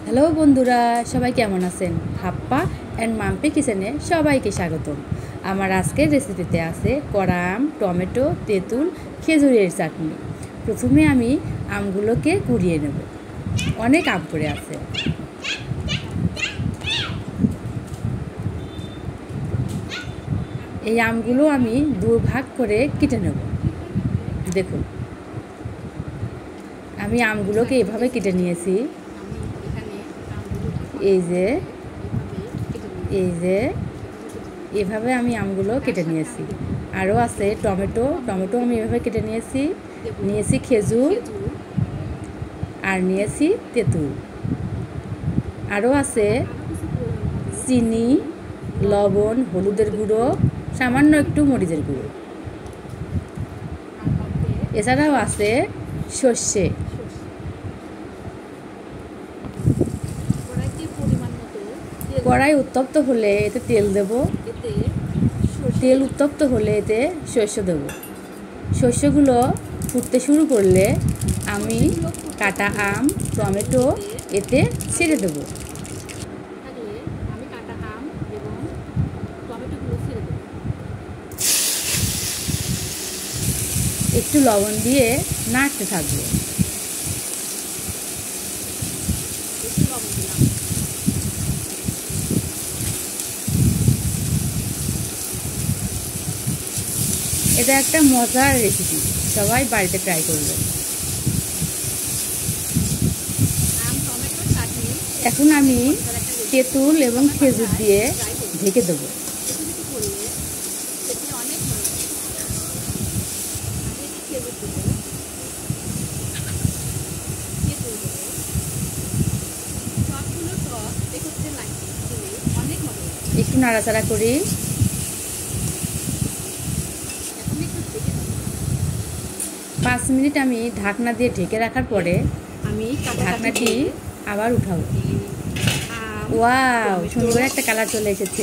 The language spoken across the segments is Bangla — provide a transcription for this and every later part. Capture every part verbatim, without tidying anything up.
হ্যালো বন্ধুরা, সবাই কেমন আছেন? হাপ্পা অ্যান্ড মাম্পি কিচেনে সবাইকে স্বাগতম। আমার আজকের রেসিপিতে আছে কড়া আম, টমেটো, তেঁতুল, খেজুরের চাটনি। প্রথমে আমি আমগুলোকে কুড়িয়ে নেব। অনেক আম পড়ে আছে। এই আমগুলো আমি দু ভাগ করে কেটে নেব। দেখুন, আমি আমগুলোকে এভাবে কেটে নিয়েছি। এই যে এই যে এভাবে আমি আমগুলো কেটে নিয়েছি। আরও আছে টমেটো, টমেটো আমি এভাবে কেটে নিয়েছি। নিয়েছি খেজুর আর নিয়েছি তেঁতুল। আরও আছে চিনি, লবণ, হলুদের গুঁড়ো, সামান্য একটু মরিচের গুঁড়ো। এছাড়াও আছে সর্ষে। কড়াই উত্তপ্ত হলে এতে তেল দেব। তেল উত্তপ্ত হলে এতে সর্ষ দেব। সর্ষেগুলো ফুটতে শুরু করলে আমি কাটা আম, টমেটো এতে ছেড়ে দেব। একটু লবণ দিয়ে নাড়তে থাকবো। এটা একটা মজার রেসিপি, সবাই বাড়িতে ট্রাই করবেন। এখন আমি তেঁতুল এবং খেজুর দিয়ে ঢেকে দেবো। একটু নাড়াচাড়া করি। পাঁচ মিনিট আমি ঢাকনা দিয়ে ঢেকে রাখার পরে আমি ঢাকনাটি আবার উঠাবো। ওয়াও, সুন্দর একটা কালার চলে এসেছে।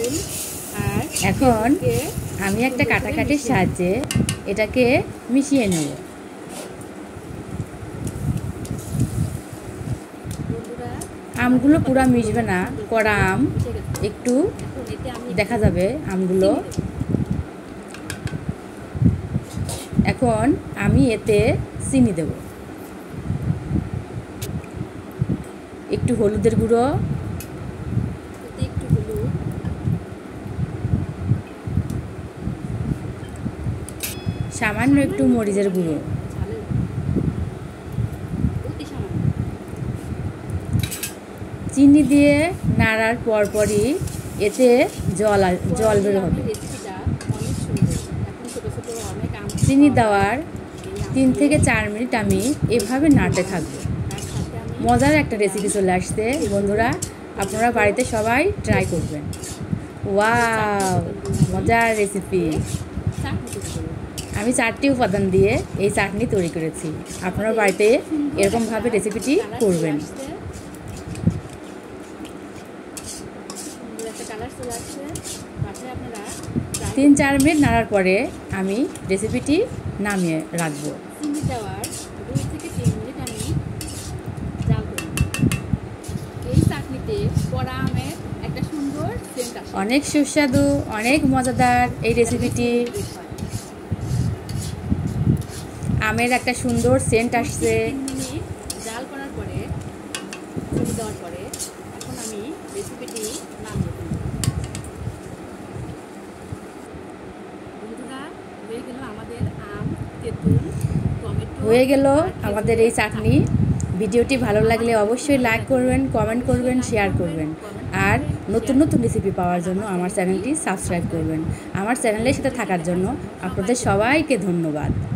এখন আমি একটা কাটাকাটির সাহায্যে এটাকে মিশিয়ে নেব। আমগুলো পুরো মিশবে না, কড়া আম একটু দেখা যাবে আমগুলো। এখন আমি এতে চিনি দেব, একটু হলুদের গুঁড়ো, সামান্য একটু মরিচের গুঁড়ো, চিনি দিয়ে নাড়ার পরপরই এতে জল জল বের হবে। চিনি দেওয়ার তিন থেকে চার মিনিট আমি এভাবে নাড়তে থাকবো। মজার একটা রেসিপি চলে আসছে বন্ধুরা, আপনারা বাড়িতে সবাই ট্রাই করবেন। ওয়াও, মজার রেসিপি। আমি চারটি উপাদান দিয়ে এই চাটনি তৈরি করেছি। আপনারা বাড়িতে এরকমভাবে রেসিপিটি করবেন। তিন চার মিনিট নাড়ার পরে আমি রেসিপিটি নামিয়ে রাখবো। অনেক সুস্বাদু, অনেক মজাদার এই রেসিপিটি। আমের একটা সুন্দর সেন্ট আসছে। জাল করার পরে দেওয়ার পরে এখন আমি রেসিপিটি নামিয়ে দেব। বন্ধুরা, হয়ে গেল আমাদের আম, তেঁতুল, টমেটো, হয়ে গেল আমাদের এই চাটনি। ভিডিওটি ভালো লাগলে অবশ্যই লাইক করবেন, কমেন্ট করবেন, শেয়ার করবেন। আর নতুন নতুন রেসিপি পাওয়ার জন্য আমার চ্যানেলটি সাবস্ক্রাইব করবেন। আমার চ্যানেলের সাথে থাকার জন্য আপনাদের সবাইকে ধন্যবাদ।